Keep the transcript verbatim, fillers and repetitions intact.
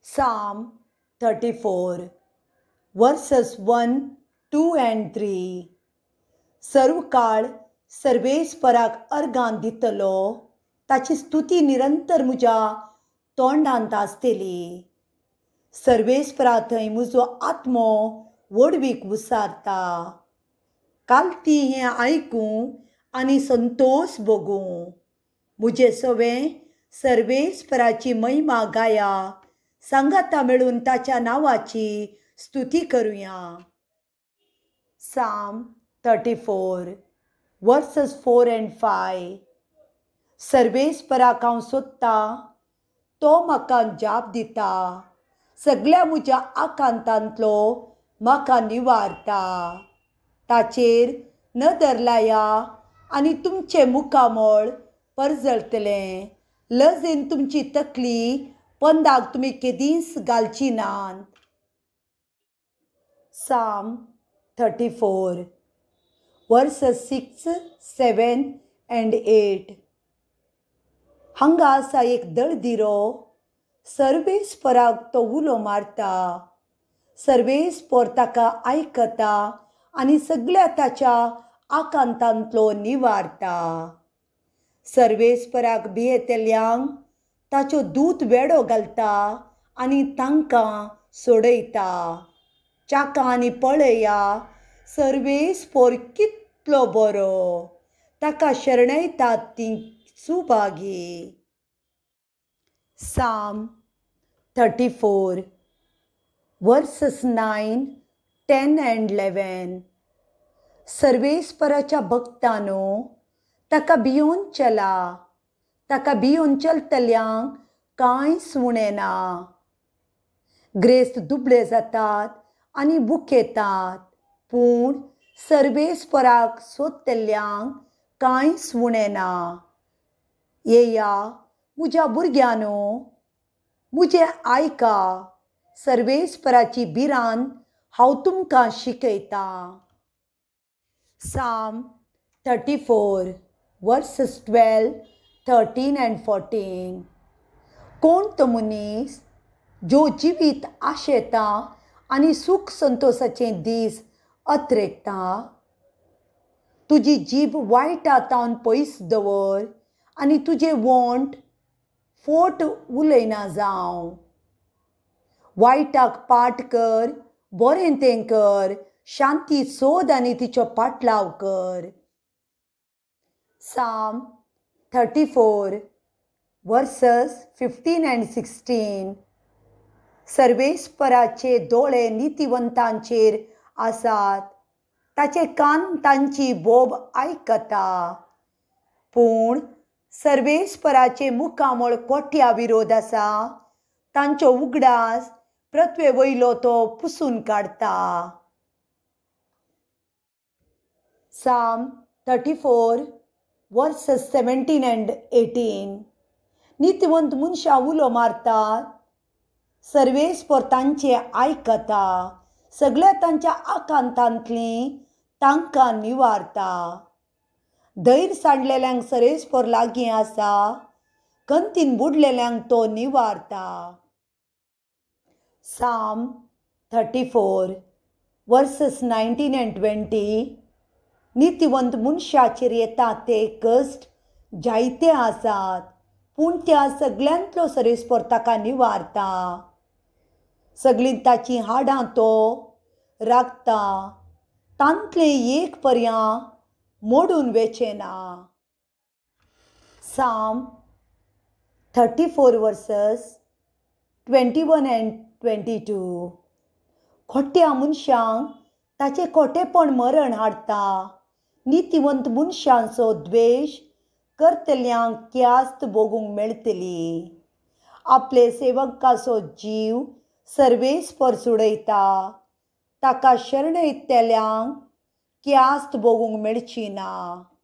Psalm thirty-four, verses one, two and three. सर्व काळ सर्वेस्पराक अर्गां दितलो, ताची स्तुती निरंतर म्हज्या तोंडांत आसतली. सर्वेस्परा थंय म्हजो आत्मो वडवीक उसारता. कालती हें आयकूं आनी संतोश भोगूं. म्हजें सवें सर्वेस्पराची महिमा गाया. सांगाता मेळून ताच्या नांवाची स्तुती करुया. Psalm thirty-four, verses four and five. सर्वेस्पराक हांव सोदतां, तो म्हाका जाप दिता. सगळ्या म्हज्या आकांतांतलो म्हाका निवारता. ताचेर नदर लाया आनी तुमचें मुखामळ परजळटलें. लजेन तुमची तकली पंदाक तुमी केदींच घालची नात. Psalm thirty-four, verses six, seven and eight. हांगा आसा एक दळदिरो. सर्वेस्पराक तो उलो मारता. सर्वेस्पर ताका आयकता आनी सगळ्या ताच्या आकांतांतलो निवारता. सर्वेस्पराक भियेतल्यांक ताचो दूत वेडो घालता आनी तांकां सोडयता. चाका आनी पळया, सर्वेस्पर कितलो बरो. ताका शरणयतात तीं Subhagi. Psalm thirty-four, verses nine, ten and eleven. सर्वेस्पराच्या भक्तांनो, ताका भियोन चला. ताका भियोन चलतल्यांक कांयच उणेना. ग्रेस्त दुबळे जातात आनी बुकेतात, पूण सर्वेस्पराक सोदतल्यांक कांयच उणेना. येया म्हज्या भुरग्यांनो, म्हजें आयका. सर्वेस्पराची भिरांत हांव तुमकां शिकयतां. Psalm thirty-four, verses twelve, thirteen and fourteen. कोण तो मनीस जो जिवीत आशेता आनी सूख संतोशाचें दीस अत्रेकता. तुजी जीब वायटांतावन पयस दवर आनी तुजें वोंट फोट उलयना जावं. वायटाक पाट कर, बरें तें कर. शांती सोद आनी तिचो पाटलाव कर. Psalm thirty-four, verses fifteen and sixteen. सर्वेस्पराचे दोळे नितिवंतांचेर आसात. ताचे कान तांची बोब आयकता. पूण सर्वेस्पराचे मुखामळ कोठ्या विरोध आसा. तांचो उगडास पृथ्वे वयलो तो पुसून काडता. Psalm thirty-four, verses seventeen and eighteen. नितिवंत मनशां उलो मारतात. सर्वेस्पर तांचे आयकता. सगळ्या तांच्या आकांतांतलीं तांकां निवारता. धैर्य सांडलेल्यांक सर्वेस्पर लागीं आसा. खंतीन बुडलेल्यांक तो निवारता. Psalm thirty-four, verses nineteen and twenty. नितिवंत मनशाचेर येता ते कश्ट जायते आसात, पूण त्या सगळ्यांतलो सर्वेस्पर ताका निवारता. सगळीं ताची हाडां तो राखता. तांतलें एक पर्यां मोडून वेचेना. Psalm thirty-four, verses twenty-one and twenty-two. खोट्या मनशांक ताचे खोटेपण मरण हाडटा. नितिवंत मनशांचो द्वेश करतल्यांक क्यास्त भोगूंक मेळटली. आपले सेवकाचो जीव सर्वेस्पर सोडयता. ताका शरणयतल्यांक क्यास्त भोगूंक मेळची ना.